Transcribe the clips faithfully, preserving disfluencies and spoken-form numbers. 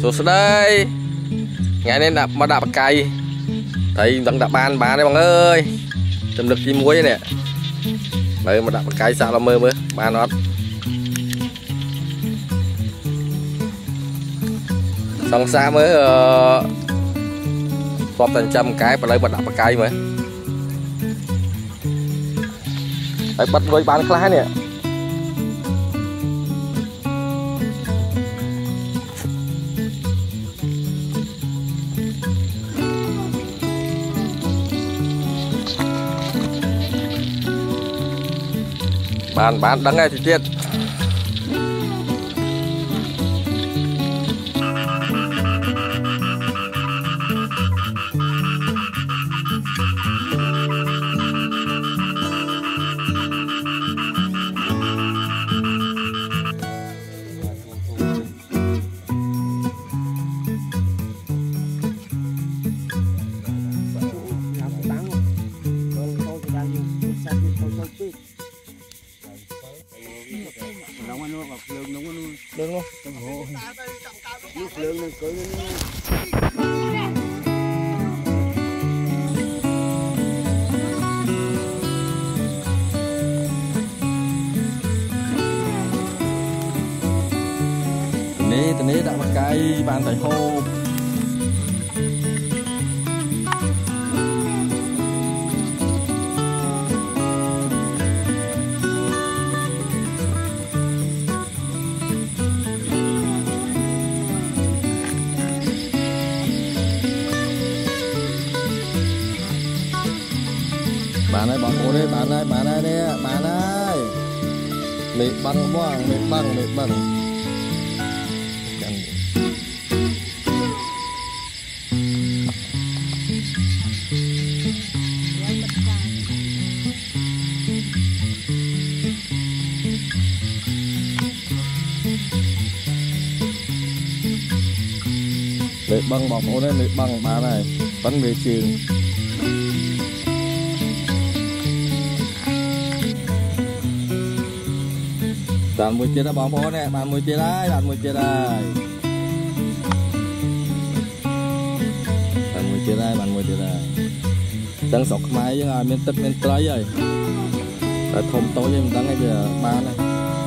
Sụt đây ngày nên đạp mà đạp cày thấy vẫn đạp bàn bán đấy bằng ơi châm lực chim muối nè đấy mà đạp cày sao là mơ mơ bàn nó xong xa mới uh, thành trăm cái và lấy mà đạp cày mới đấy bắt đôi bán khá nè bán bán đắng ngay thì tiết Đừng luôn. Nước lương nó cưỡi Tani tani đã bắt cái bàn tay hô. Bạn ơi, bạn ơi, bạn ơi, bạn ơi, đây, bạn ơi, mệt băng quá, mệt băng, mệt băng. Mệt băng, bạn ơi, mệt băng, bạn này, bắn về trường. Bạn mùi chia ra bóng bố nè, bạn mùi chia đây, bạn mùi chia đây. Bạn mùi chia đây, bạn mùi chia đây. Đang sọc máy với ngài miên tích miên trái rồi. Tại thông tối với mình đang ngay giờ ba này.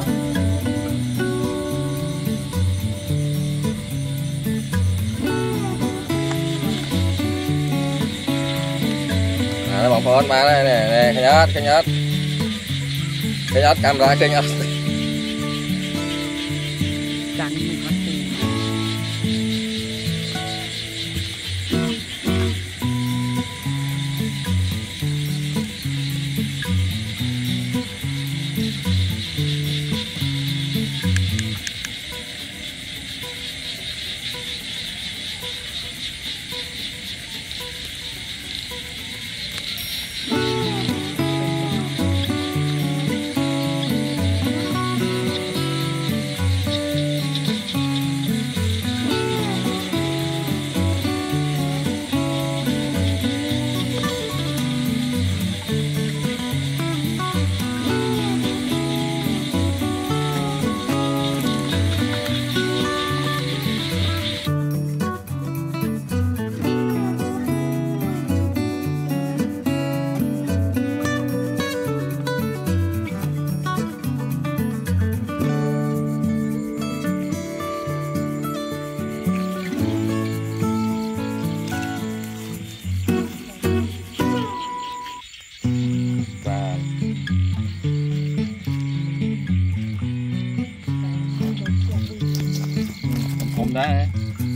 À, bóng bố ba đây nè, nè, cái nhớt, cái nhớt. Cái nhớt camera, cái nhớt. Đấy.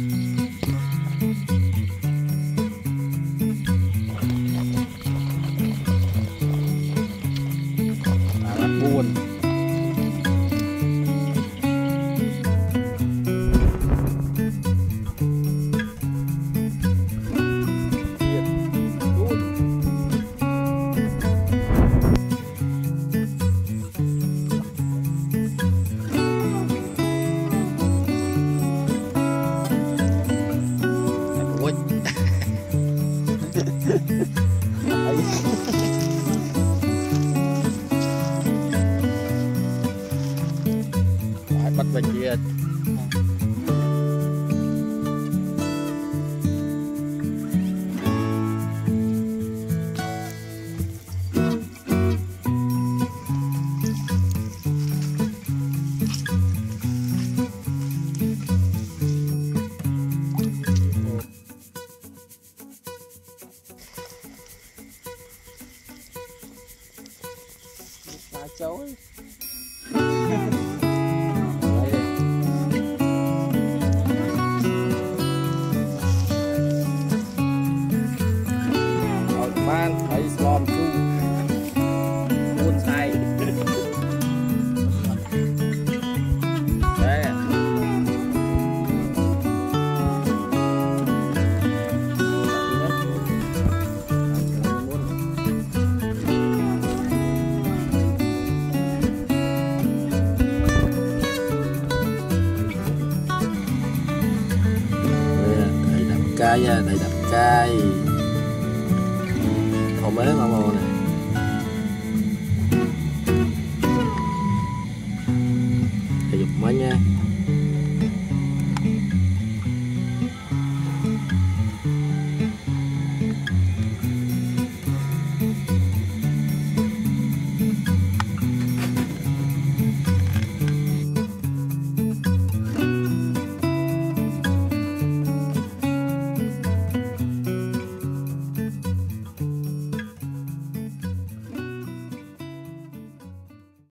À, rất buồn. Bắt bệnh gì cây nha, đầy đập cây. Thầu mới mà màu này.